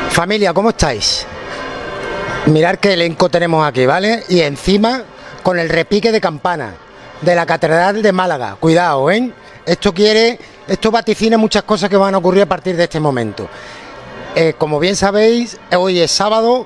Familia, ¿cómo estáis? Mirad qué elenco tenemos aquí, ¿vale? Y encima con el repique de campana de la Catedral de Málaga. Cuidado, ¿eh? Esto vaticina muchas cosas que van a ocurrir a partir de este momento. Como bien sabéis, hoy es sábado.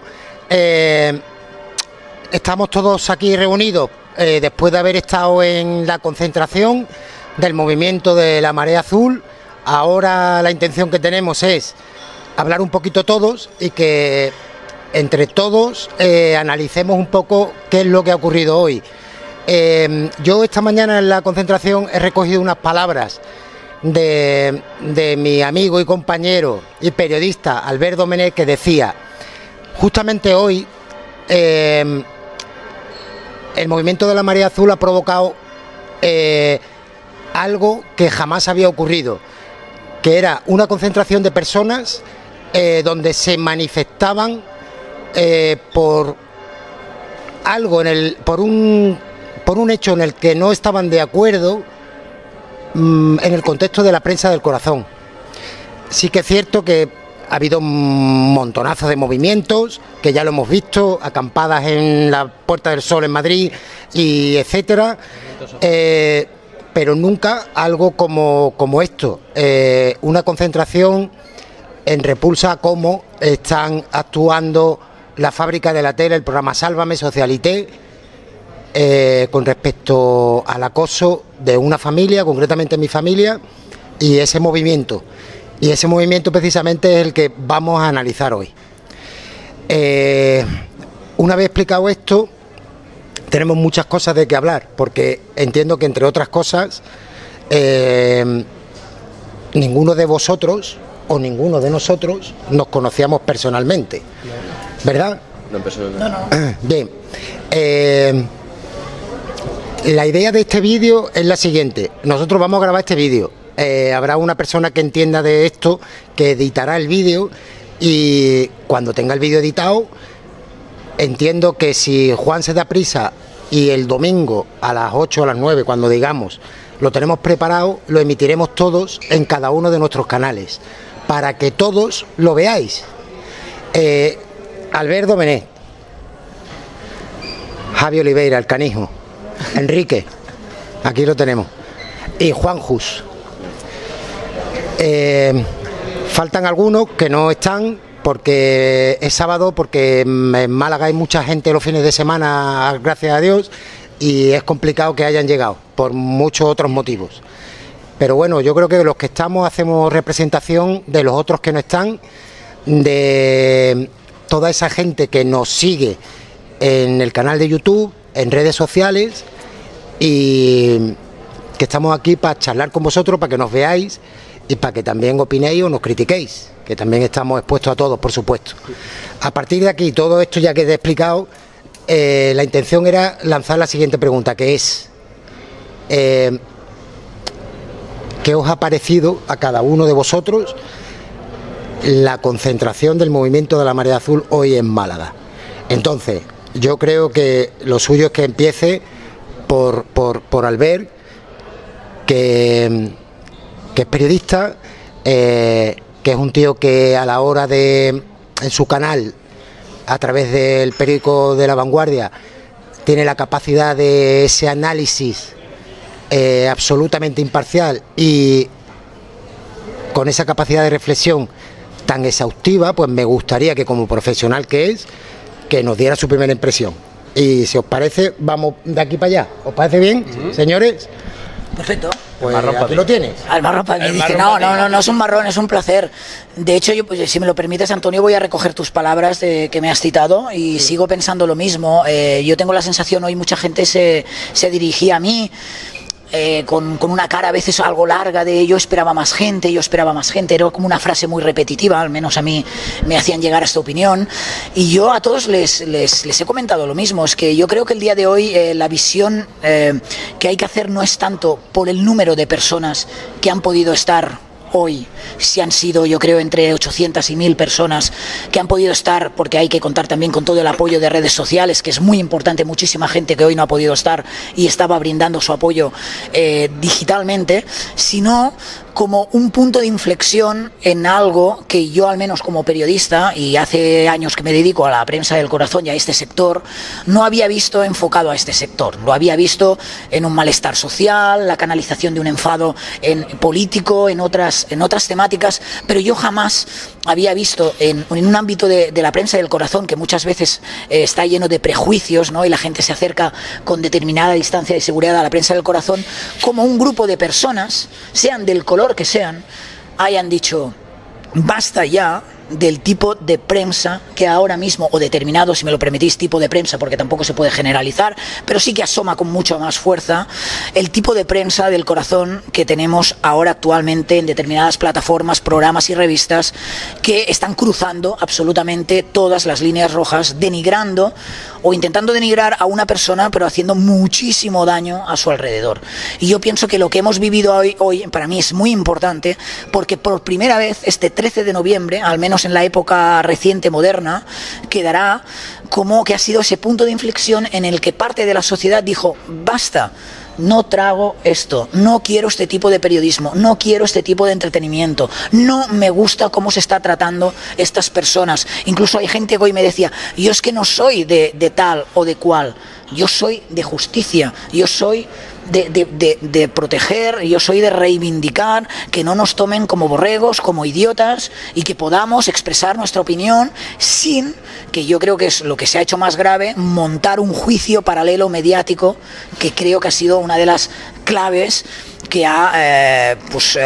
Estamos todos aquí reunidos después de haber estado en la concentración del movimiento de la Marea Azul. Ahora la intención que tenemos es hablar un poquito todos y que entre todos analicemos un poco qué es lo que ha ocurrido hoy. Yo esta mañana en la concentración he recogido unas palabras de mi amigo y compañero y periodista Albert Domenech, que decía: justamente hoy el movimiento de la Marea Azul ha provocado algo que jamás había ocurrido, que era una concentración de personas donde se manifestaban por algo, por un hecho en el que no estaban de acuerdo en el contexto de la prensa del corazón. Sí que es cierto que ha habido un montonazo de movimientos, que ya lo hemos visto, acampadas en la Puerta del Sol en Madrid y etcétera, pero nunca algo como esto, una concentración en repulsa a cómo están actuando la Fábrica de la Tela, el programa Sálvame, Socialité, con respecto al acoso de una familia, concretamente mi familia, y ese movimiento. Y ese movimiento precisamente es el que vamos a analizar hoy. Una vez explicado esto, tenemos muchas cosas de qué hablar, porque entiendo que, entre otras cosas, ninguno de vosotros o ninguno de nosotros nos conocíamos personalmente, ¿verdad? No, personalmente. No. Bien. La idea de este vídeo es la siguiente. Nosotros vamos a grabar este vídeo. Habrá una persona que entienda de esto, que editará el vídeo, y cuando tenga el vídeo editado, entiendo que si Juan se da prisa y el domingo a las 8 o a las 9, cuando digamos, lo tenemos preparado, lo emitiremos todos en cada uno de nuestros canales, para que todos lo veáis. Albert Domenech, Javi Oliveira, el canijo, Enrique, aquí lo tenemos, y Juan Jus. Faltan algunos que no están porque es sábado, porque en Málaga hay mucha gente los fines de semana, gracias a Dios, y es complicado que hayan llegado por muchos otros motivos. Pero bueno, yo creo que los que estamos hacemos representación de los otros que no están, de toda esa gente que nos sigue en el canal de YouTube, en redes sociales, y que estamos aquí para charlar con vosotros, para que nos veáis y para que también opinéis o nos critiquéis, que también estamos expuestos a todos, por supuesto. A partir de aquí, todo esto ya queda explicado, la intención era lanzar la siguiente pregunta, que es: ¿qué os ha parecido a cada uno de vosotros la concentración del movimiento de la Marea Azul hoy en Málaga? Entonces, yo creo que lo suyo es que empiece por Albert, que es periodista, que es un tío que a la hora de, en su canal, a través del periódico de La Vanguardia, tiene la capacidad de ese análisis absolutamente imparcial y con esa capacidad de reflexión tan exhaustiva. Pues me gustaría que, como profesional que es, que nos diera su primera impresión. Y si os parece, vamos de aquí para allá. ¿Os parece bien, señores? Perfecto. Pues aquí lo tienes. Al marrón para mí. Dice, no es un marrón, es un placer. De hecho, yo, pues, si me lo permites, Antonio, voy a recoger tus palabras que me has citado y sigo pensando lo mismo. Yo tengo la sensación, hoy mucha gente se dirigía a mí con una cara a veces algo larga de yo esperaba más gente, era como una frase muy repetitiva, al menos a mí me hacían llegar a esta opinión, y yo a todos les he comentado lo mismo. Es que yo creo que el día de hoy la visión que hay que hacer no es tanto por el número de personas que han podido estar hoy, si han sido, yo creo, entre 800 y 1000 personas que han podido estar, porque hay que contar también con todo el apoyo de redes sociales, que es muy importante, muchísima gente que hoy no ha podido estar y estaba brindando su apoyo digitalmente, sino como un punto de inflexión en algo que yo, al menos como periodista, y hace años que me dedico a la prensa del corazón y a este sector, no había visto enfocado a este sector. Lo había visto en un malestar social, la canalización de un enfado político, en otras temáticas, pero yo jamás había visto en un ámbito de la prensa del corazón, que muchas veces está lleno de prejuicios, ¿no? Y la gente se acerca con determinada distancia de seguridad a la prensa del corazón, como un grupo de personas, sean del color que sean, hayan dicho basta ya del tipo de prensa que ahora mismo, o determinado, si me lo permitís, tipo de prensa, porque tampoco se puede generalizar, pero sí que asoma con mucha más fuerza el tipo de prensa del corazón que tenemos ahora actualmente en determinadas plataformas, programas y revistas que están cruzando absolutamente todas las líneas rojas, denigrando o intentando denigrar a una persona, pero haciendo muchísimo daño a su alrededor. Y yo pienso que lo que hemos vivido hoy para mí es muy importante, porque por primera vez este 13 de noviembre, al menos en la época reciente, moderna, quedará como que ha sido ese punto de inflexión en el que parte de la sociedad dijo basta, no trago esto, no quiero este tipo de periodismo, no quiero este tipo de entretenimiento, no me gusta cómo se está tratando estas personas. Incluso hay gente que hoy me decía, yo es que no soy de tal o de cual, yo soy de justicia, yo soy de proteger, yo soy de reivindicar que no nos tomen como borregos, como idiotas, y que podamos expresar nuestra opinión sin, que yo creo que es lo que se ha hecho más grave, montar un juicio paralelo mediático, que creo que ha sido una de las claves que ha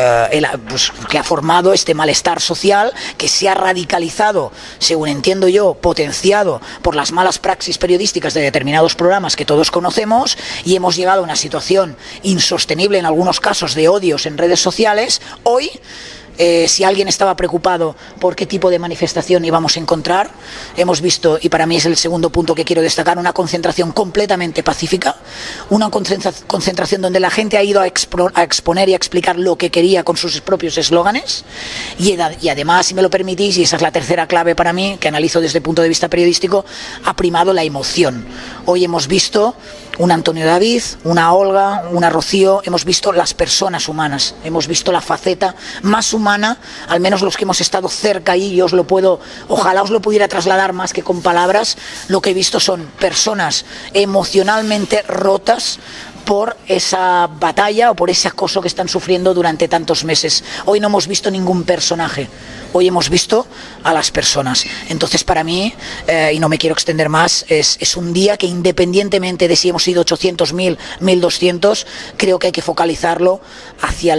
formado este malestar social, que se ha radicalizado, según entiendo yo, potenciado por las malas praxis periodísticas de determinados programas que todos conocemos, y hemos llegado a una situación insostenible en algunos casos de odios en redes sociales. Hoy, si alguien estaba preocupado por qué tipo de manifestación íbamos a encontrar, hemos visto, y para mí es el segundo punto que quiero destacar, una concentración completamente pacífica, una concentración donde la gente ha ido a exponer y a explicar lo que quería con sus propios eslóganes, y además, si me lo permitís, y esa es la tercera clave para mí, que analizo desde el punto de vista periodístico, ha primado la emoción. Hoy hemos visto un Antonio David, una Olga, una Rocío, hemos visto las personas humanas, hemos visto la faceta más humana, al menos los que hemos estado cerca ahí, y ojalá os lo pudiera trasladar más que con palabras. Lo que he visto son personas emocionalmente rotas por esa batalla o por ese acoso que están sufriendo durante tantos meses. Hoy no hemos visto ningún personaje, hoy hemos visto a las personas. Entonces, para mí, y no me quiero extender más, es un día que, independientemente de si hemos sido 800.000, 1.200, creo que hay que focalizarlo hacia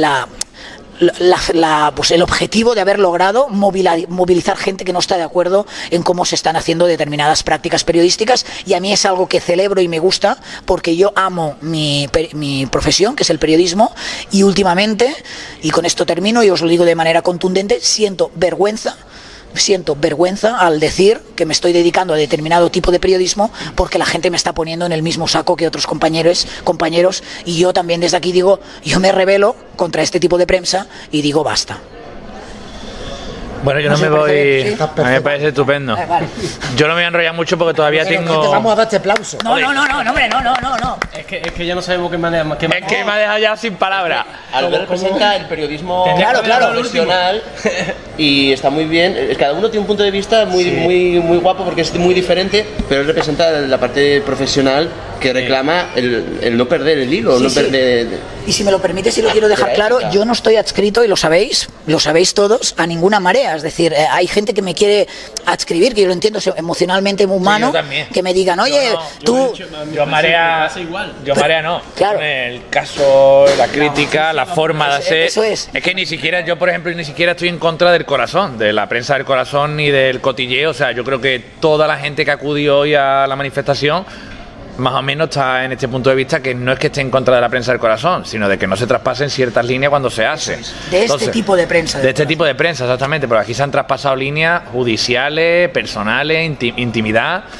el objetivo de haber logrado movilizar gente que no está de acuerdo en cómo se están haciendo determinadas prácticas periodísticas, y a mí es algo que celebro y me gusta, porque yo amo mi profesión, que es el periodismo, y últimamente, y con esto termino y os lo digo de manera contundente, siento vergüenza al decir que me estoy dedicando a determinado tipo de periodismo, porque la gente me está poniendo en el mismo saco que otros compañeros, y yo también desde aquí digo, yo me rebelo contra este tipo de prensa y digo basta. Bueno, yo no me voy. ¿Sí? A mí me parece estupendo. Vale. Yo no me voy a enrollar mucho porque todavía tengo. Te vamos a dar este aplauso. No, hombre, no. Es que ya no sabemos qué manera. Es que me ha dejado ya sin palabras. Albert representa el periodismo claro, profesional y está muy bien. Cada uno tiene un punto de vista muy guapo, porque es muy diferente, pero él representa la parte profesional que reclama el no perder el hilo, no perder. Y si me lo permite, si lo quiero dejar claro, yo no estoy adscrito, y lo sabéis todos, a ninguna marea. Es decir, hay gente que me quiere adscribir, que yo lo entiendo, emocionalmente muy humano, que me digan, oye, tú... Yo marea no. Claro. El caso, la crítica, la forma de hacer... Eso es. Es que ni siquiera, yo por ejemplo, ni siquiera estoy en contra del corazón, de la prensa del corazón ni del cotilleo. O sea, yo creo que toda la gente que acudió hoy a la manifestación más o menos está en este punto de vista, que no es que esté en contra de la prensa del corazón, sino de que no se traspasen ciertas líneas cuando se hace. Este tipo de prensa. De este tipo de prensa, exactamente, porque aquí se han traspasado líneas judiciales, personales, intimidad,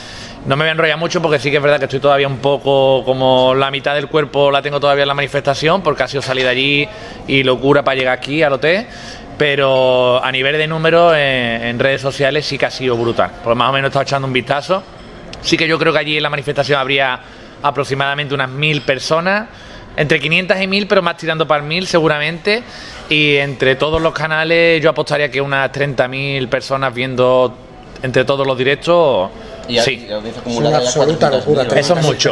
No me voy a enrollar mucho porque sí que es verdad que estoy todavía un poco como la mitad del cuerpo la tengo todavía en la manifestación porque ha sido salida allí y locura para llegar aquí al hotel, pero a nivel de números en redes sociales sí que ha sido brutal, porque más o menos he estado echando un vistazo. Sí que yo creo que allí en la manifestación habría aproximadamente unas 1000 personas, entre 500 y 1000, pero más tirando para 1000 seguramente, y entre todos los canales yo apostaría que unas 30.000 personas viendo entre todos los directos. Sí, es una absoluta locura. Eso es mucho,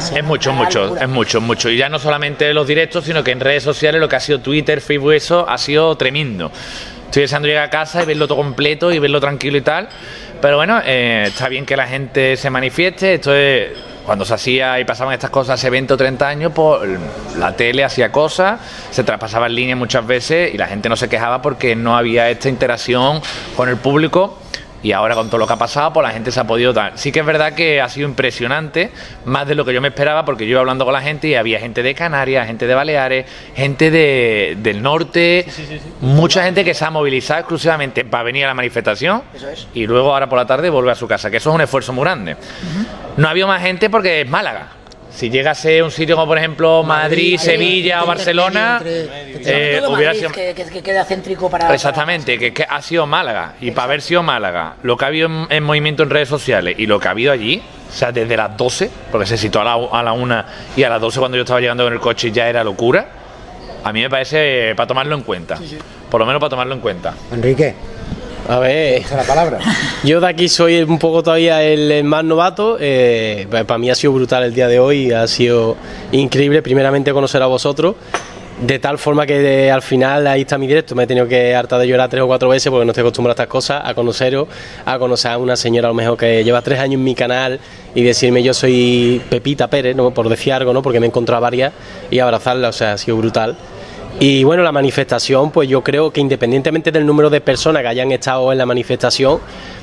es mucho. Y ya no solamente los directos, sino que en redes sociales lo que ha sido Twitter, Facebook, eso ha sido tremendo. Estoy deseando llegar a casa y verlo todo completo y verlo tranquilo y tal. Pero bueno, está bien que la gente se manifieste. Esto es, cuando se hacía y pasaban estas cosas hace 20 o 30 años, pues la tele hacía cosas, se traspasaba en línea muchas veces y la gente no se quejaba porque no había esta interacción con el público. Y ahora con todo lo que ha pasado, pues la gente se ha podido dar. Sí que es verdad que ha sido impresionante, más de lo que yo me esperaba, porque yo iba hablando con la gente y había gente de Canarias, gente de Baleares, gente del norte, mucha gente que se ha movilizado exclusivamente para venir a la manifestación y luego ahora por la tarde vuelve a su casa, que eso es un esfuerzo muy grande. No ha habido más gente porque es Málaga. Si llegase a un sitio como por ejemplo Madrid, Sevilla o Barcelona, hubiera sido que queda céntrico para... Exactamente, que ha sido Málaga. Y para haber sido Málaga, lo que ha habido en movimiento en redes sociales y lo que ha habido allí, o sea, desde las 12, porque se citó a la 1 y a las 12 cuando yo estaba llegando con el coche ya era locura, a mí me parece para tomarlo en cuenta. Por lo menos para tomarlo en cuenta. Enrique. A ver, la palabra. Yo de aquí soy un poco todavía el más novato. Para mí ha sido brutal el día de hoy, ha sido increíble primeramente conocer a vosotros, de tal forma que al final ahí está mi directo, me he tenido que hartar de llorar 3 o 4 veces porque no estoy acostumbrado a estas cosas, a conoceros, a conocer a una señora a lo mejor que lleva 3 años en mi canal y decirme yo soy Pepita Pérez, ¿no? Por decir algo, ¿no? Porque me he encontrado varias y abrazarla, o sea, ha sido brutal. Y bueno, la manifestación, pues yo creo que independientemente del número de personas que hayan estado en la manifestación,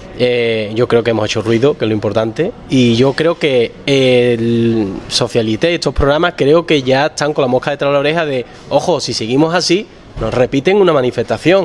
yo creo que hemos hecho ruido, que es lo importante, y yo creo que el Socialité, estos programas, creo que ya están con la mosca detrás de la oreja de, ojo, si seguimos así, nos repiten una manifestación,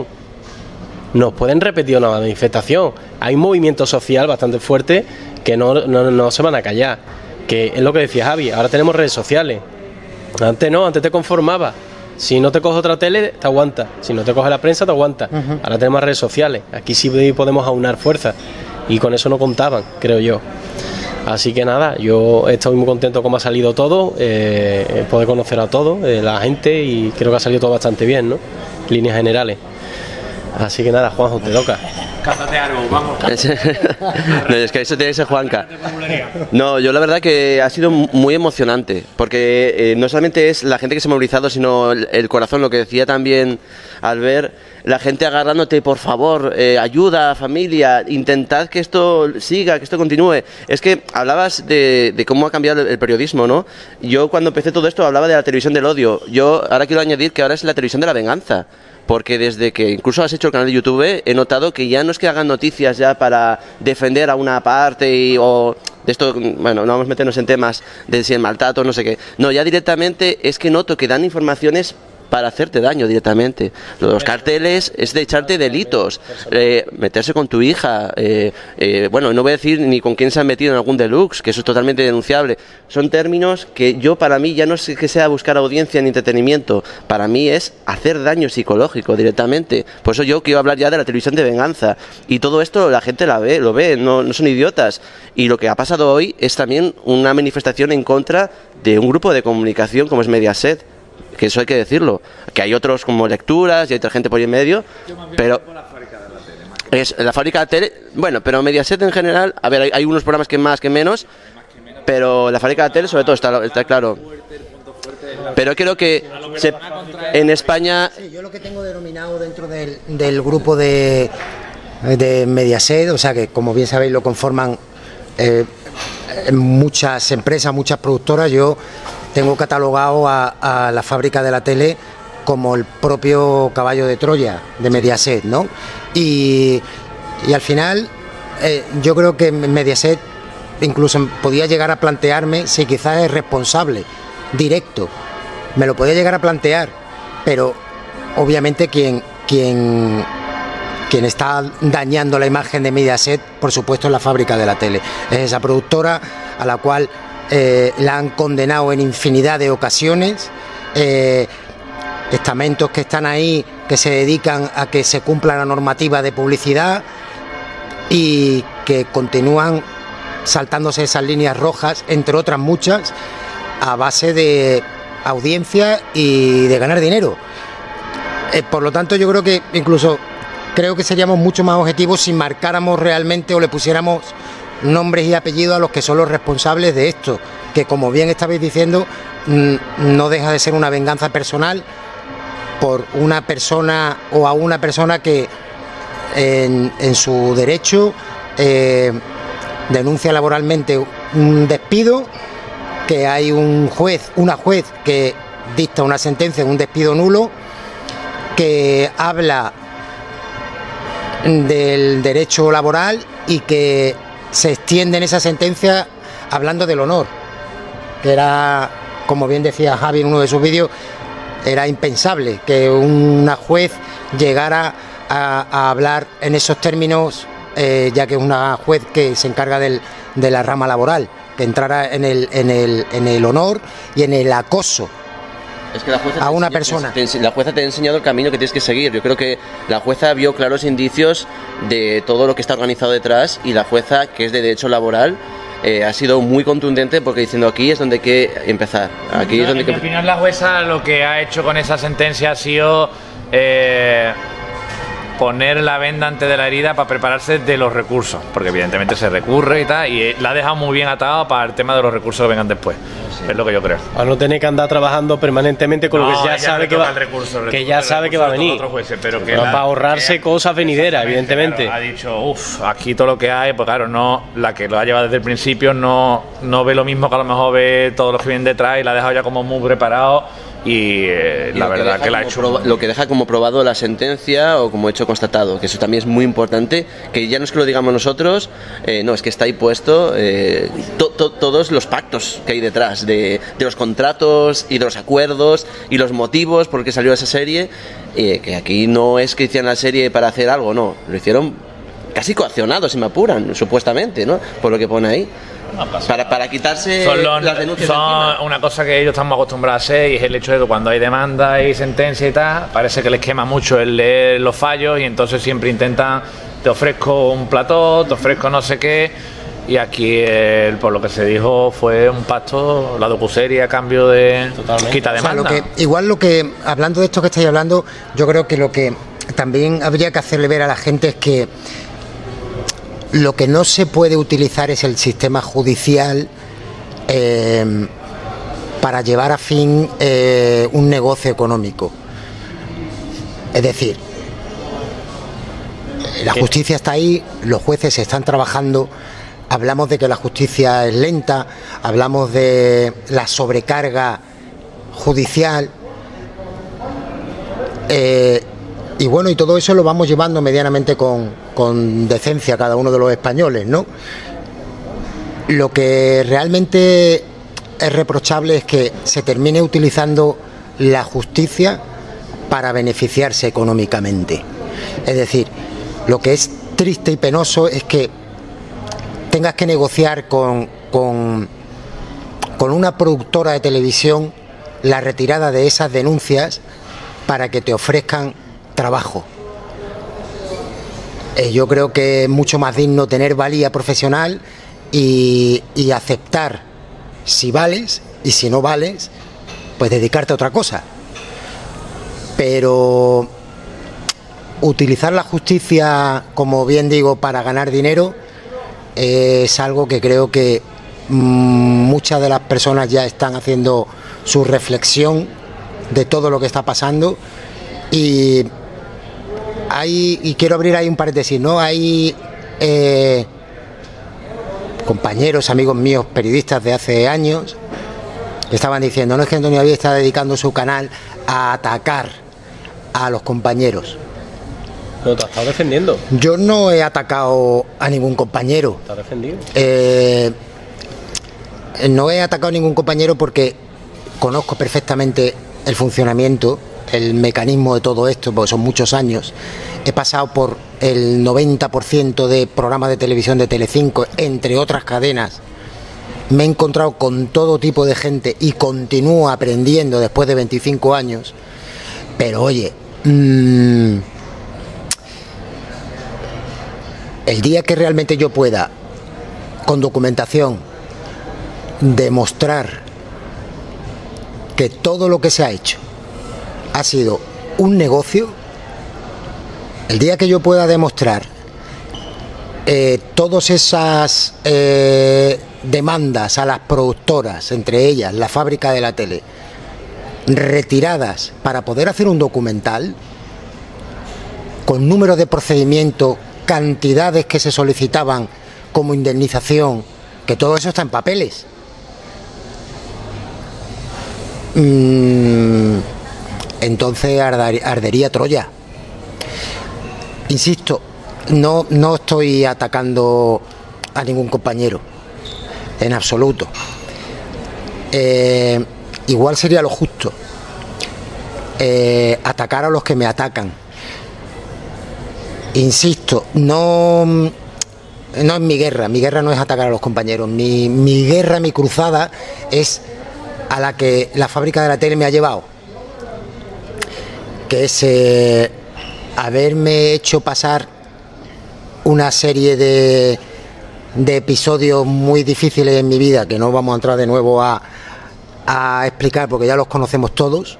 nos pueden repetir una manifestación. Hay un movimiento social bastante fuerte que no se van a callar, que es lo que decía Javi, ahora tenemos redes sociales, antes no, antes te conformabas. Si no te coge otra tele, te aguanta. Si no te coge la prensa, te aguanta. Ahora tenemos redes sociales. Aquí sí podemos aunar fuerzas. Y con eso no contaban, creo yo. Así que nada, yo estoy muy contento cómo ha salido todo. Poder conocer a todos, la gente, y creo que ha salido todo bastante bien, ¿no? Líneas generales. Así que nada, Juanjo, te toca. Cántate algo, vamos. No, es que eso tiene que ser Juanca. No, yo la verdad que ha sido muy emocionante, porque no solamente es la gente que se ha movilizado, sino el corazón, lo que decía también al ver la gente agarrándote, por favor, ayuda, familia, intentad que esto siga, que esto continúe. Es que hablabas de cómo ha cambiado el periodismo, ¿no? Yo cuando empecé todo esto hablaba de la televisión del odio. Yo ahora quiero añadir que ahora es la televisión de la venganza. Porque desde que incluso has hecho el canal de YouTube he notado que ya no es que hagan noticias ya para defender a una parte o de esto, bueno, no vamos a meternos en temas de si el maltrato, no sé qué. No, ya directamente es que noto que dan informaciones para hacerte daño directamente. Los carteles es de echarte delitos, meterse con tu hija, bueno, no voy a decir ni con quién se han metido en algún deluxe, que eso es totalmente denunciable. Son términos que yo, para mí, ya no es que sea buscar audiencia ni entretenimiento, para mí es hacer daño psicológico directamente. Por eso yo quiero hablar ya de la televisión de venganza, y todo esto la gente lo ve, no son idiotas. Y lo que ha pasado hoy es también una manifestación en contra de un grupo de comunicación como es Mediaset, que eso hay que decirlo, que hay otros como Lecturas y hay otra gente por ahí en medio, pero es la fábrica de tele, bueno, pero Mediaset en general, a ver, hay unos programas que más que menos, pero la fábrica de tele sobre todo está claro. Pero creo que en España... Sí, yo lo que tengo denominado dentro del grupo de Mediaset, o sea que como bien sabéis lo conforman muchas empresas, muchas productoras, yo tengo catalogado a la fábrica de la tele como el propio caballo de Troya de Mediaset, ¿no? Y al final yo creo que Mediaset incluso podía llegar a plantearme si quizás es responsable directo, me lo podía llegar a plantear, pero obviamente quien quien está dañando la imagen de Mediaset, por supuesto, es la fábrica de la tele. Es esa productora a la cual la han condenado en infinidad de ocasiones, estamentos que están ahí que se dedican a que se cumpla la normativa de publicidad y que continúan saltándose esas líneas rojas, entre otras muchas, a base de audiencia y de ganar dinero. Por lo tanto, yo creo que incluso seríamos mucho más objetivos si marcáramos realmente o le pusiéramos nombres y apellidos a los que son los responsables de esto, que como bien estabais diciendo, no deja de ser una venganza personal por una persona o a una persona que en su derecho denuncia laboralmente un despido, que hay una juez que dicta una sentencia de un despido nulo, que habla del derecho laboral y que se extiende en esa sentencia hablando del honor, que era, como bien decía Javi en uno de sus vídeos, era impensable que una juez llegara a hablar en esos términos, ya que es una juez que se encarga de la rama laboral, que entrara en el honor y en el acoso. Es que la jueza a una persona. La jueza te ha enseñado el camino que tienes que seguir. Yo creo que la jueza vio claros indicios de todo lo que está organizado detrás, y la jueza, que es de derecho laboral, ha sido muy contundente, porque diciendo aquí es donde hay que empezar. Aquí es donde en mi opinión, la jueza lo que ha hecho con esa sentencia ha sido poner la venda antes de la herida para prepararse de los recursos, porque evidentemente se recurre y tal, y la ha dejado muy bien atado para el tema de los recursos que vengan después. Sí. Es lo que yo creo. A no tener que andar trabajando permanentemente con lo que ya sabe que va, que ya sabe que va a venir, jueces, pero que para ahorrarse cosas venideras, evidentemente. Claro, ha dicho, aquí todo lo que hay, pues claro, no, la que lo ha llevado desde el principio no ve lo mismo que a lo mejor ve todos los que vienen detrás, y la ha dejado ya como muy preparado. Y la verdad que la ha hecho. Lo que deja como probado la sentencia o como hecho constatado, que eso también es muy importante, que ya no es que lo digamos nosotros, no, es que está ahí puesto todos los pactos que hay detrás de los contratos y de los acuerdos y los motivos por qué salió esa serie, que aquí no es que hicieran la serie para hacer algo, no, lo hicieron casi coaccionados, si me apuran, supuestamente, ¿no? Por lo que pone ahí. Para quitarse las denuncias. Son una cosa que ellos están acostumbrados a hacer, y es el hecho de que cuando hay demanda y sentencia y tal, parece que les quema mucho el leer los fallos, y entonces siempre intentan, te ofrezco un plató, te ofrezco no sé qué, y aquí por lo que se dijo fue un pacto, la docuserie a cambio de quita demanda. O sea, hablando de esto que estáis hablando, yo creo que lo que también habría que hacerle ver a la gente es que lo que no se puede utilizar es el sistema judicial para llevar a fin un negocio económico. Es decir, la justicia está ahí, los jueces están trabajando, hablamos de que la justicia es lenta, hablamos de la sobrecarga judicial, y bueno, y todo eso lo vamos llevando medianamente con decencia cada uno de los españoles, ¿no? Lo que realmente es reprochable es que se termine utilizando la justicia para beneficiarse económicamente. Es decir, lo que es triste y penoso es que tengas que negociar con una productora de televisión la retirada de esas denuncias para que te ofrezcan trabajo. Yo creo que es mucho más digno tener valía profesional y aceptar si vales, y si no vales, pues dedicarte a otra cosa. Pero utilizar la justicia, como bien digo, para ganar dinero es algo que creo que muchas de las personas ya están haciendo su reflexión de todo lo que está pasando. Y quiero abrir ahí un paréntesis, ¿no? Hay compañeros, amigos míos, periodistas de hace años, que estaban diciendo, no es que Antonio David está dedicando su canal a atacar a los compañeros. Pero te has estado defendiendo. Yo no he atacado a ningún compañero. ¿Te has defendido? No he atacado a ningún compañero porque conozco perfectamente el funcionamiento el mecanismo de todo esto, porque son muchos años. He pasado por el 90% de programas de televisión de Telecinco, entre otras cadenas. Me he encontrado con todo tipo de gente y continúo aprendiendo después de 25 años. Pero oye, el día que realmente yo pueda, con documentación, demostrar que todo lo que se ha hecho ha sido un negocio, el día que yo pueda demostrar todas esas demandas a las productoras, entre ellas la Fábrica de la Tele, retiradas para poder hacer un documental con números de procedimiento, cantidades que se solicitaban como indemnización, que todo eso está en papeles. Entonces ardería Troya. Insisto, no estoy atacando a ningún compañero, en absoluto. Igual sería lo justo atacar a los que me atacan. Insisto, no es mi guerra no es atacar a los compañeros, mi guerra, mi cruzada es a la que la Fábrica de la Tele me ha llevado, que es haberme hecho pasar una serie de episodios muy difíciles en mi vida, que no vamos a entrar de nuevo a explicar porque ya los conocemos todos,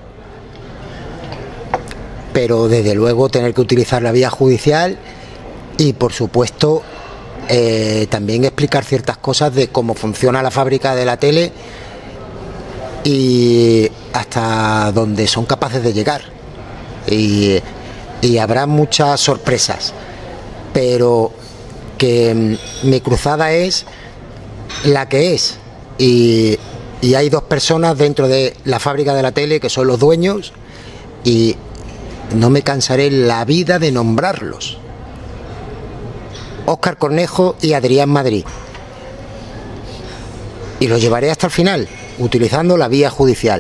pero desde luego tener que utilizar la vía judicial y por supuesto también explicar ciertas cosas de cómo funciona la Fábrica de la Tele y hasta donde son capaces de llegar, y habrá muchas sorpresas, pero que mi cruzada es la que es, y hay dos personas dentro de la Fábrica de la Tele que son los dueños, y no me cansaré en la vida de nombrarlos: Óscar Cornejo y Adrián Madrid, y lo llevaré hasta el final utilizando la vía judicial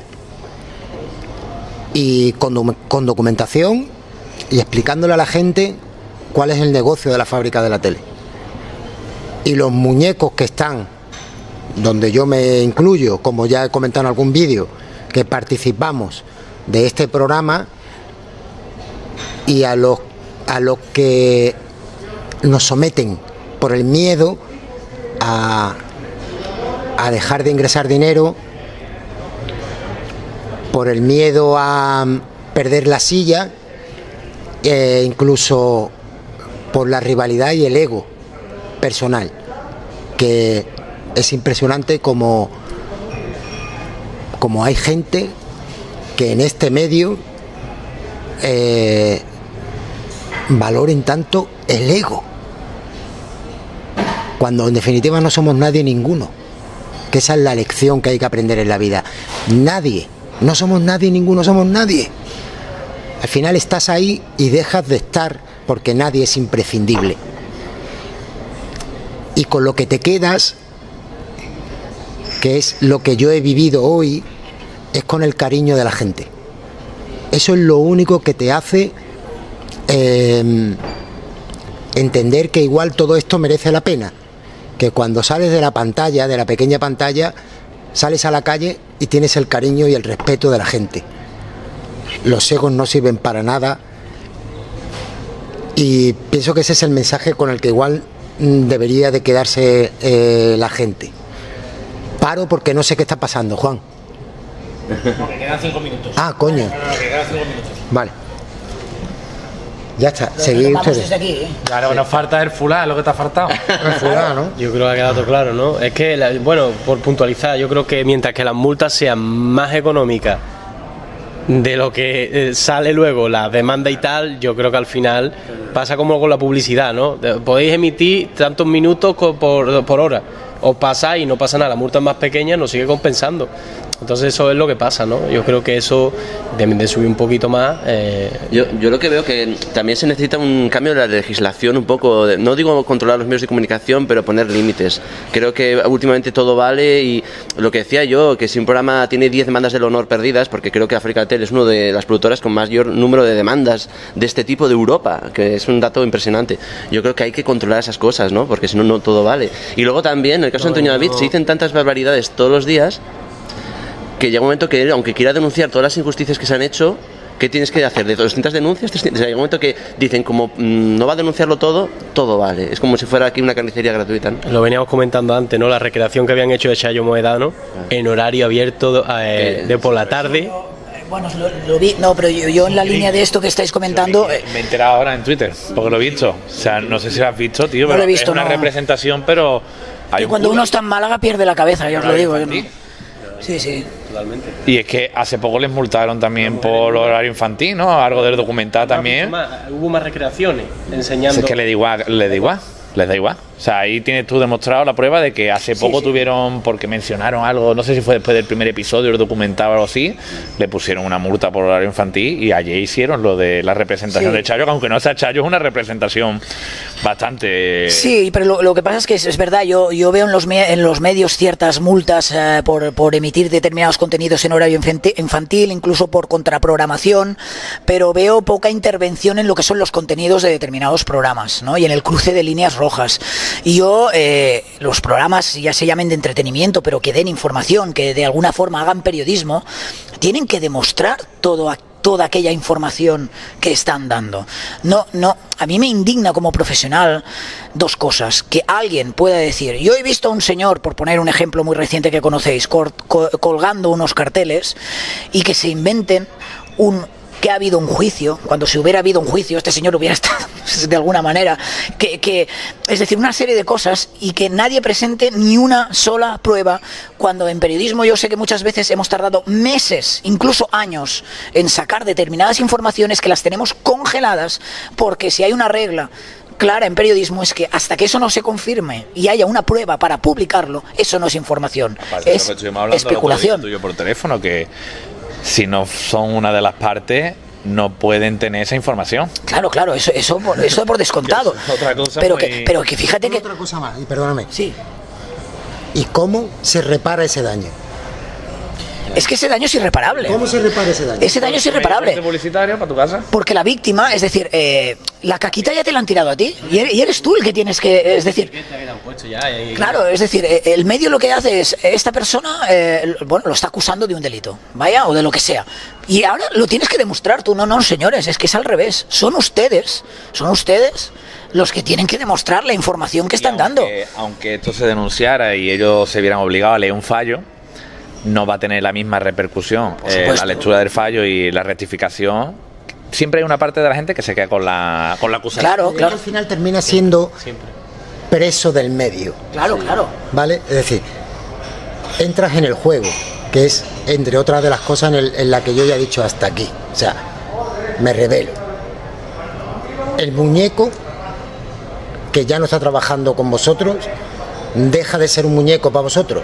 y con documentación y explicándole a la gente cuál es el negocio de la Fábrica de la Tele. Y los muñecos que están, donde yo me incluyo, como ya he comentado en algún vídeo, que participamos de este programa, y a los que nos someten por el miedo a dejar de ingresar dinero, por el miedo a perder la silla, incluso por la rivalidad y el ego personal, que es impresionante como hay gente que en este medio valoren tanto el ego, cuando en definitiva no somos nadie ninguno, que esa es la lección que hay que aprender en la vida. Nadie, no somos nadie ninguno, somos nadie. Al final estás ahí y dejas de estar, porque nadie es imprescindible. Y con lo que te quedas, que es lo que yo he vivido hoy, es con el cariño de la gente. Eso es lo único que te hace entender que igual todo esto merece la pena, que cuando sales de la pantalla, de la pequeña pantalla, sales a la calle y tienes el cariño y el respeto de la gente. Los egos no sirven para nada, y pienso que ese es el mensaje con el que igual debería de quedarse la gente. Paro porque no sé qué está pasando, Juan. No, que quedan 5 minutos. Ah, coño. No, que quedan 5 minutos. Vale. Ya está, seguid ustedes. Desde aquí, ¿eh? Claro, nos falta el fulá, lo que te ha faltado. El fulano, ¿no? Yo creo que ha quedado claro, ¿no? Es que, bueno, por puntualizar, yo creo que mientras que las multas sean más económicas de lo que sale luego la demanda y tal, yo creo que al final pasa como con la publicidad, ¿no? Podéis emitir tantos minutos por hora, os pasáis y no pasa nada, la multa es más pequeña, nos sigue compensando. Entonces eso es lo que pasa, ¿no? Yo creo que eso deben de subir un poquito más. Yo lo que veo que también se necesita un cambio de la legislación un poco, no digo controlar los medios de comunicación, pero poner límites. Creo que últimamente todo vale y lo que decía yo, que si un programa tiene 10 demandas del honor perdidas, porque creo que Africatel es una de las productoras con mayor número de demandas de este tipo de Europa, que es un dato impresionante. Yo creo que hay que controlar esas cosas, ¿no? Porque si no, no todo vale. Y luego también, en el caso de Antonio David, se dicen tantas barbaridades todos los días que llega un momento que él, aunque quiera denunciar todas las injusticias que se han hecho, ¿qué tienes que hacer? ¿De 200 denuncias? 300? O sea, llega un momento que dicen, como no va a denunciarlo todo, todo vale. Es como si fuera aquí una carnicería gratuita, ¿no? Lo veníamos comentando antes, ¿no? La recreación que habían hecho de Chayo Moedano en horario abierto de por la tarde. Bueno, lo vi, no, pero yo en la línea de esto que estáis comentando... Me he enterado ahora en Twitter, porque lo he visto. O sea, no sé si lo has visto, tío, No pero lo he visto, es una no. representación, pero... Y cuando uno está en Málaga pierde la cabeza, ya os lo digo. Yo no. infantil. Sí, sí. Totalmente. Y es que hace poco les multaron también por horario infantil, ¿no? Algo del documental también. Hubo más recreaciones enseñando. Es que le da igual, les da igual. O sea, ahí tienes tú demostrado la prueba de que hace poco tuvieron, porque mencionaron algo, no sé si fue después del primer episodio del documental o algo así, le pusieron una multa por horario infantil y ayer hicieron lo de la representación de Chayo, que aunque no sea Chayo, es una representación bastante... Sí, pero lo que pasa es que es verdad, yo veo en los medios ciertas multas por emitir determinados contenidos en horario infantil, incluso por contraprogramación, pero veo poca intervención en lo que son los contenidos de determinados programas, ¿no? Y en el cruce de líneas rojas. Y yo, los programas, ya se llamen de entretenimiento, pero que den información, que de alguna forma hagan periodismo, tienen que demostrar toda aquella información que están dando. No, a mí me indigna como profesional dos cosas: que alguien pueda decir, yo he visto a un señor, por poner un ejemplo muy reciente que conocéis, colgando unos carteles, y que se inventen que ha habido un juicio, cuando si hubiera habido un juicio este señor hubiera estado de alguna manera, es decir, una serie de cosas, y que nadie presente ni una sola prueba, cuando en periodismo yo sé que muchas veces hemos tardado meses, incluso años, en sacar determinadas informaciones que las tenemos congeladas, porque si hay una regla clara en periodismo es que hasta que eso no se confirme y haya una prueba para publicarlo, eso no es información, Aparte es de lo que estuvimos hablando especulación. tuyo por teléfono, que si no son una de las partes no pueden tener esa información. Claro, eso por descontado. Otra cosa pero muy... que fíjate que... Otra cosa más, y perdóname. Sí. ¿Y cómo se repara ese daño? Es que ese daño es irreparable. ¿Cómo se repara ese daño? Ese daño es irreparable. publicitario para tu casa? Porque la víctima, es decir, la caquita ya te la han tirado a ti y eres tú el que tienes que, es decir, claro, es decir, el medio lo que hace es, esta persona, bueno, lo está acusando de un delito, vaya, o de lo que sea, y ahora lo tienes que demostrar tú. No, señores, es que es al revés, son ustedes los que tienen que demostrar la información que están dando. Aunque esto se denunciara y ellos se vieran obligados a leer un fallo, no va a tener la misma repercusión la lectura del fallo y la rectificación. Siempre hay una parte de la gente que se queda con la acusación. Claro. Al final termina siendo preso del medio. Claro. ¿Vale? Es decir, entras en el juego, que es, entre otras de las cosas, en la que yo ya he dicho hasta aquí. O sea, me revelo. El muñeco que ya no está trabajando con vosotros deja de ser un muñeco para vosotros.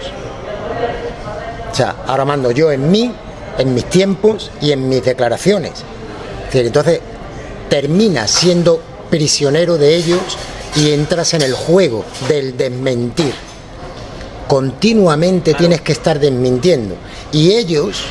O sea, ahora mando yo en mis tiempos y en mis declaraciones. Es decir, entonces terminas siendo prisionero de ellos y entras en el juego del desmentir. Continuamente tienes que estar desmintiendo. Y ellos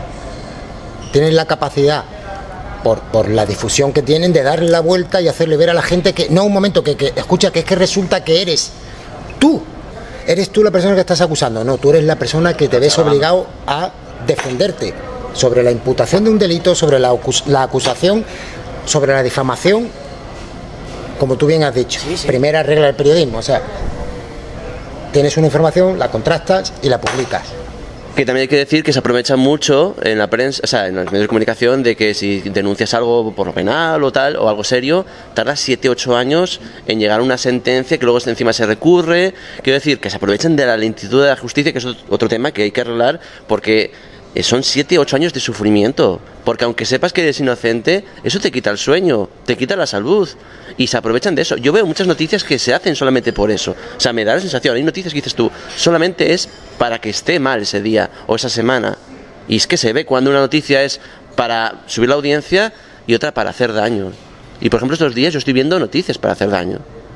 tienen la capacidad, por la difusión que tienen, de darle la vuelta y hacerle ver a la gente que, no, un momento, que escucha, que es que resulta que eres tú. ¿Eres tú la persona que estás acusando? No, tú eres la persona que te ves obligado a defenderte sobre la imputación de un delito, sobre la acusación, sobre la difamación, como tú bien has dicho. Sí. Primera regla del periodismo, o sea, tienes una información, la contrastas y la publicas. Que también hay que decir que se aprovecha mucho en la prensa, o sea, en los medios de comunicación, de que si denuncias algo por lo penal o tal, o algo serio, tardas 7-8 años en llegar a una sentencia que luego encima se recurre. Quiero decir, que se aprovechan de la lentitud de la justicia, que es otro tema que hay que arreglar, porque son 7, 8 años de sufrimiento, porque aunque sepas que eres inocente, eso te quita el sueño, te quita la salud, y se aprovechan de eso. Yo veo muchas noticias que se hacen solamente por eso, o sea, me da la sensación, hay noticias que dices tú, solamente es para que esté mal ese día o esa semana, y es que se ve cuando una noticia es para subir la audiencia y otra para hacer daño, y por ejemplo estos días yo estoy viendo noticias para hacer daño.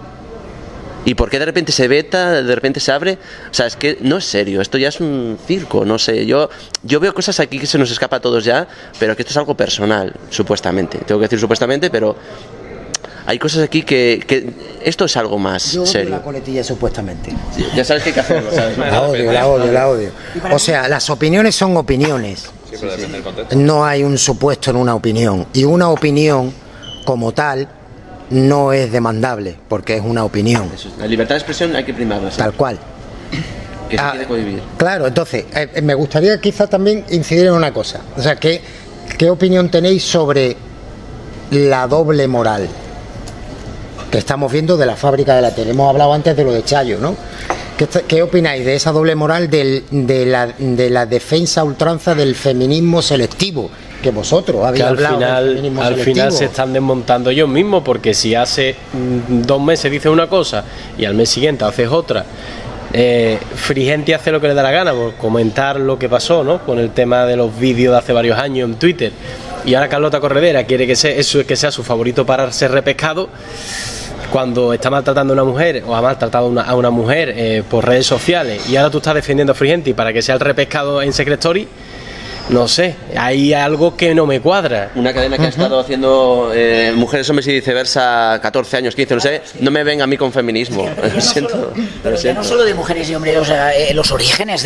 ¿Y por qué de repente se veta, de repente se abre? O sea, es que no es serio, esto ya es un circo, no sé. Yo veo cosas aquí que se nos escapa a todos ya, pero que esto es algo personal, supuestamente. Tengo que decir supuestamente, pero hay cosas aquí que esto es algo más serio. La coletilla supuestamente. Sí, ya sabes que hay que hacerlo, ¿sabes? La odio. O sea, las opiniones son opiniones. Sí, pero depende del contexto. No hay un supuesto en una opinión. Y una opinión, como tal, no es demandable, porque es una opinión. Eso, la libertad de expresión hay que primarla, ¿sí? Tal cual. Que se quiere cohibir. Claro, entonces, me gustaría quizá también incidir en una cosa. O sea, ¿qué opinión tenéis sobre la doble moral que estamos viendo de la fábrica de la tele? Hemos hablado antes de lo de Chayo, ¿no? ¿Qué opináis de esa doble moral de la defensa a ultranza del feminismo selectivo? Que vosotros habéis hablado del feminismo al selectivo. final se están desmontando ellos mismos, porque si hace 2 meses dices una cosa y al mes siguiente haces otra, Frigenti hace lo que le da la gana, por comentar lo que pasó, ¿no? Con el tema de los vídeos de hace varios años en Twitter, y ahora Carlota Corredera quiere que sea su favorito para ser repescado, cuando está maltratando a una mujer o ha maltratado a una mujer por redes sociales, y ahora tú estás defendiendo a Frigenti para que sea el repescado en Secret Story. No sé, hay algo que no me cuadra. Una cadena que ha estado haciendo mujeres, hombres y viceversa 14 años, 15, no sé, no me venga a mí con feminismo. Lo siento. Pero ya no solo de mujeres y hombres, o sea, los orígenes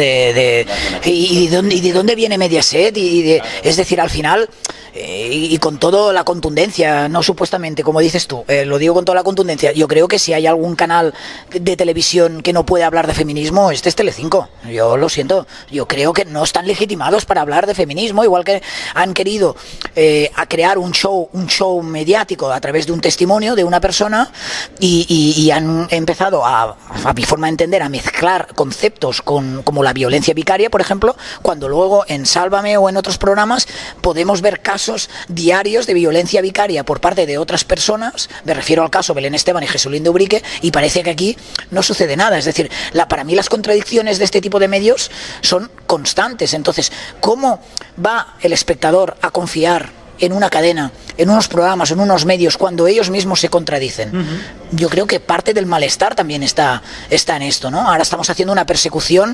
y de dónde viene Mediaset, es decir, al final, y con toda la contundencia, no supuestamente, como dices tú, lo digo con toda la contundencia, yo creo que si hay algún canal de televisión que no puede hablar de feminismo, este es Telecinco. Yo lo siento, yo creo que no están legitimados para hablar de feminismo, igual que han querido a crear un show mediático a través de un testimonio de una persona, y han empezado a mi forma de entender, a mezclar conceptos como la violencia vicaria, por ejemplo, cuando luego en Sálvame o en otros programas podemos ver casos diarios de violencia vicaria por parte de otras personas. Me refiero al caso Belén Esteban y Jesulín de Ubrique, y parece que aquí no sucede nada. Es decir, para mí las contradicciones de este tipo de medios son constantes. Entonces, ¿cómo va el espectador a confiar en una cadena, en unos programas, en unos medios, cuando ellos mismos se contradicen? Yo creo que parte del malestar también está en esto, ¿no? Ahora estamos haciendo una persecución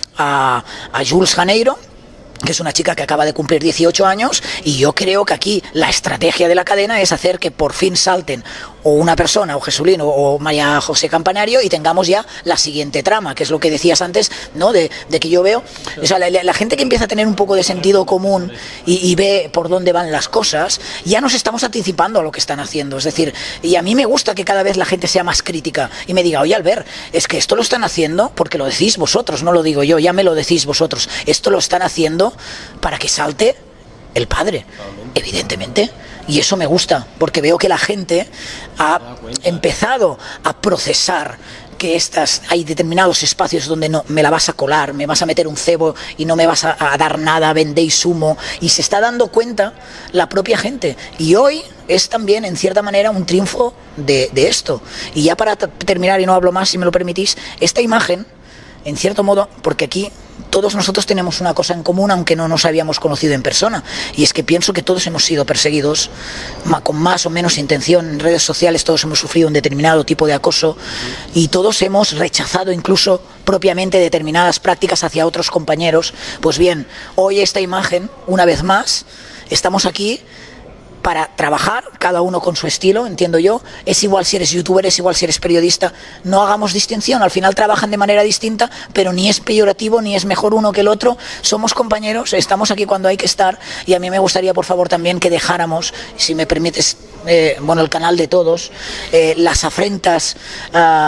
a Jules Janeiro, que es una chica que acaba de cumplir 18 años, y yo creo que aquí la estrategia de la cadena es hacer que por fin salten o una persona, o Jesulín, o María José Campanario, y tengamos ya la siguiente trama, que es lo que decías antes, ¿no? De que yo veo, o sea, la gente que empieza a tener un poco de sentido común y ve por dónde van las cosas, ya nos estamos anticipando a lo que están haciendo. Es decir, y a mí me gusta que cada vez la gente sea más crítica y me diga, oye, Albert, es que esto lo están haciendo porque lo decís vosotros, no lo digo yo, ya me lo decís vosotros, esto lo están haciendo para que salte el padre, evidentemente. Y eso me gusta, porque veo que la gente ha empezado a procesar que hay determinados espacios donde no me la vas a colar, me vas a meter un cebo y no me vas a dar nada, vendéis humo, y se está dando cuenta la propia gente. Y hoy es también, en cierta manera, un triunfo de esto. Y ya para terminar, y no hablo más si me lo permitís, esta imagen, en cierto modo, porque aquí todos nosotros tenemos una cosa en común, aunque no nos habíamos conocido en persona, y es que pienso que todos hemos sido perseguidos con más o menos intención en redes sociales, todos hemos sufrido un determinado tipo de acoso, y todos hemos rechazado incluso propiamente determinadas prácticas hacia otros compañeros. Pues bien, hoy esta imagen, una vez más, estamos aquí para trabajar, cada uno con su estilo, entiendo yo. Es igual si eres youtuber, es igual si eres periodista, no hagamos distinción, al final trabajan de manera distinta, pero ni es peyorativo, ni es mejor uno que el otro, somos compañeros, estamos aquí cuando hay que estar, y a mí me gustaría, por favor, también que dejáramos, si me permites, el canal de todos, las afrentas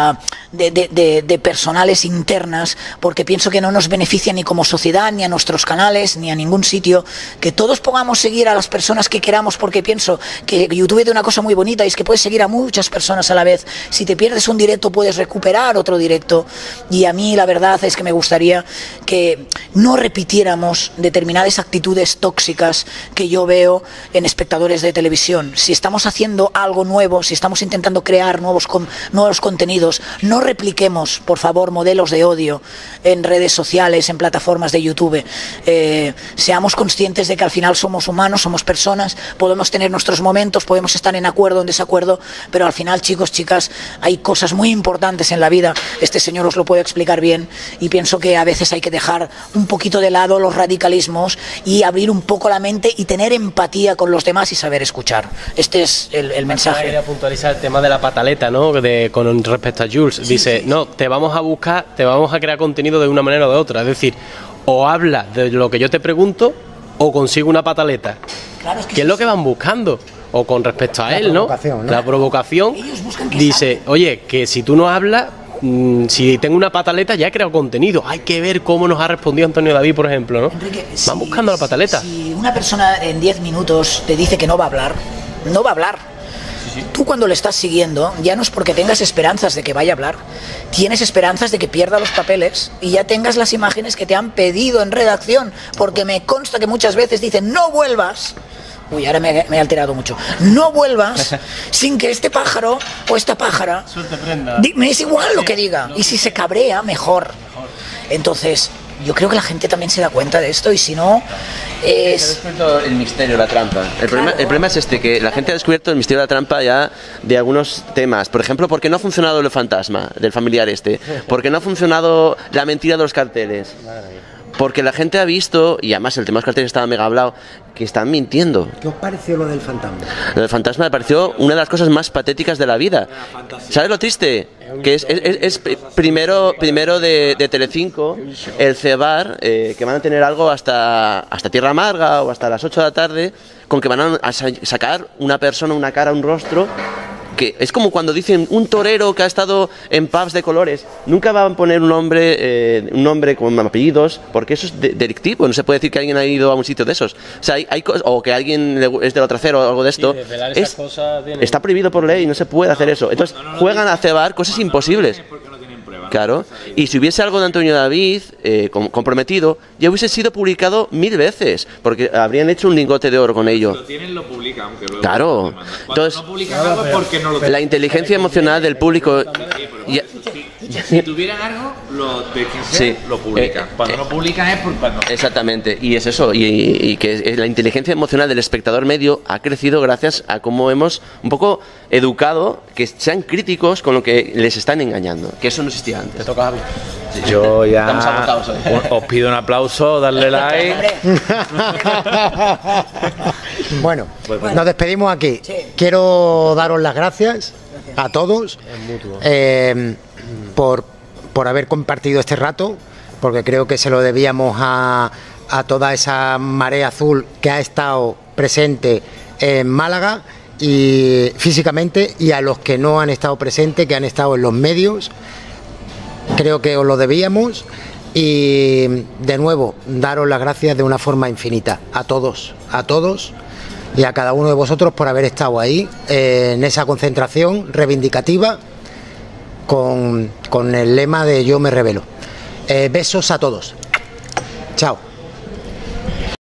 de personales internas, porque pienso que no nos beneficia ni como sociedad, ni a nuestros canales, ni a ningún sitio, que todos podamos seguir a las personas que queramos, porque pienso que YouTube tiene una cosa muy bonita y es que puedes seguir a muchas personas a la vez. Si te pierdes un directo puedes recuperar otro directo, y a mí la verdad es que me gustaría que no repitiéramos determinadas actitudes tóxicas que yo veo en espectadores de televisión. Si estamos haciendo algo nuevo, si estamos intentando crear nuevos contenidos, no repliquemos, por favor, modelos de odio en redes sociales, en plataformas de YouTube. Seamos conscientes de que al final somos humanos, somos personas, podemos tener nuestros momentos, podemos estar en acuerdo o en desacuerdo, pero al final, chicos, chicas, hay cosas muy importantes en la vida. Este señor os lo puede explicar bien, y pienso que a veces hay que dejar un poquito de lado los radicalismos y abrir un poco la mente y tener empatía con los demás y saber escuchar. Este es el mensaje. Quería puntualizar el tema de la pataleta, ¿no? Con respecto a Jules. Dice, no, te vamos a buscar, te vamos a crear contenido de una manera o de otra. Es decir, o hablas de lo que yo te pregunto o consigo una pataleta. Claro, ¿qué es lo que van buscando? O con respecto a él, ¿no? La provocación. Dice, oye, que si tú no hablas, si tengo una pataleta ya he creado contenido. Hay que ver cómo nos ha respondido Antonio David, por ejemplo, ¿no? Enrique, van buscando la pataleta. Si una persona en 10 minutos te dice que no va a hablar, no va a hablar. Tú cuando le estás siguiendo, ya no es porque tengas esperanzas de que vaya a hablar, tienes esperanzas de que pierda los papeles y ya tengas las imágenes que te han pedido en redacción, porque me consta que muchas veces dicen, no vuelvas. Uy, ahora me he alterado mucho. No vuelvas sin que este pájaro o esta pájara me es igual lo que diga. Y si se cabrea, mejor. Entonces, yo creo que la gente también se da cuenta de esto, y si no, Se ha descubierto el misterio, la trampa. El problema es este, que la gente ha descubierto el misterio de la trampa ya de algunos temas. Por ejemplo, ¿por qué no ha funcionado el fantasma del familiar este? ¿Por qué no ha funcionado la mentira de los carteles? Porque la gente ha visto, y además el tema de los carteles estaba mega hablado, que están mintiendo. ¿Qué os pareció lo del fantasma? Lo del fantasma me pareció una de las cosas más patéticas de la vida. ¿Sabes lo triste? Que es primero de Telecinco, el cebar, que van a tener algo hasta Tierra Amarga o hasta las 8 de la tarde, con que van a sacar una persona, una cara, un rostro, que es como cuando dicen un torero que ha estado en pubs de colores. Nunca van a poner un nombre con apellidos, porque eso es delictivo. No se puede decir que alguien ha ido a un sitio de esos. O sea, hay cosas, o que alguien es de lo trasero o algo de esto. Está prohibido por ley, no se puede hacer eso. Entonces juegan a cebar cosas imposibles. Claro, y si hubiese algo de Antonio David comprometido, ya hubiese sido publicado 1000 veces, porque habrían hecho un lingote de oro con ello. Lo tienen, lo publican, aunque luego. Claro, entonces no publican algo es porque no lo la inteligencia emocional del público. Si tuvieran algo, lo publican. Cuando no publican es porque no. Exactamente, y es eso, y que la inteligencia emocional del espectador medio ha crecido gracias a cómo hemos un poco educado que sean críticos con lo que les están engañando, que eso no existía antes. Te toca, Javi. Sí. Yo ya Estamos agotados hoy. os pido un aplauso, darle like. Bueno, nos despedimos aquí. Quiero daros las gracias a todos por haber compartido este rato, porque creo que se lo debíamos a toda esa marea azul que ha estado presente en Málaga y físicamente, y a los que no han estado presentes, que han estado en los medios. Creo que os lo debíamos, y de nuevo daros las gracias de una forma infinita a todos y a cada uno de vosotros por haber estado ahí en esa concentración reivindicativa con el lema de Yo me rebelo. Besos a todos. Chao.